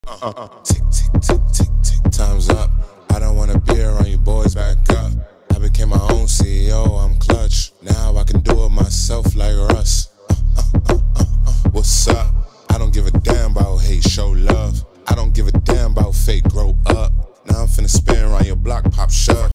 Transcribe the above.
Tick, tick, tick, tick, tick, time's up. I don't wanna be around you boys, back up. I became my own CEO, I'm clutch. Now I can do it myself like Russ. What's up? I don't give a damn about hate, show love. I don't give a damn about fake, grow up. Now I'm finna spin around your block, pop shut.